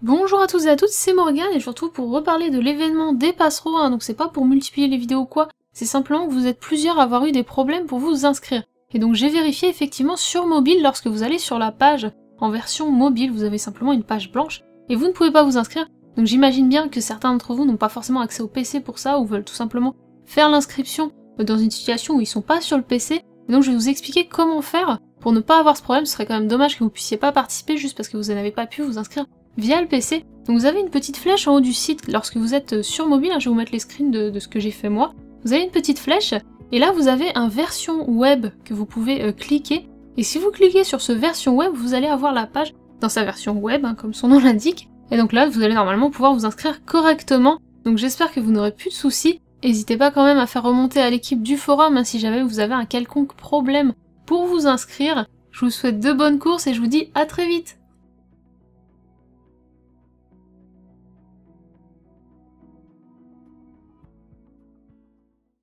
Bonjour à tous et à toutes, c'est Morgane et je vous retrouve pour reparler de l'événement des passereaux, donc c'est pas pour multiplier les vidéos ou quoi, c'est simplement que vous êtes plusieurs à avoir eu des problèmes pour vous inscrire. Et donc j'ai vérifié effectivement sur mobile, lorsque vous allez sur la page en version mobile, vous avez simplement une page blanche et vous ne pouvez pas vous inscrire. Donc j'imagine bien que certains d'entre vous n'ont pas forcément accès au PC pour ça ou veulent tout simplement faire l'inscription dans une situation où ils sont pas sur le PC. Et donc je vais vous expliquer comment faire pour ne pas avoir ce problème. Ce serait quand même dommage que vous puissiez pas participer juste parce que vous n'avez pas pu vous inscrire via le PC. Donc vous avez une petite flèche en haut du site lorsque vous êtes sur mobile, je vais vous mettre les screens de ce que j'ai fait moi. Vous avez une petite flèche et là vous avez un version web que vous pouvez cliquer. Et si vous cliquez sur ce version web, vous allez avoir la page dans sa version web, comme son nom l'indique. Et donc là vous allez normalement pouvoir vous inscrire correctement. Donc j'espère que vous n'aurez plus de soucis. N'hésitez pas quand même à faire remonter à l'équipe du forum si jamais vous avez un quelconque problème pour vous inscrire. Je vous souhaite de bonnes courses et je vous dis à très vite.